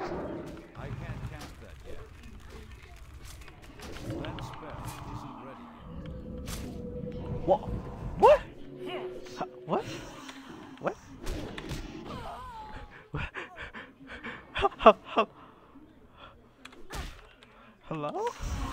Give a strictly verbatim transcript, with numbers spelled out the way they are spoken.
I can't cast that yet. That spell isn't ready yet. What? What? Huh, what? What? How, how, how? Hello?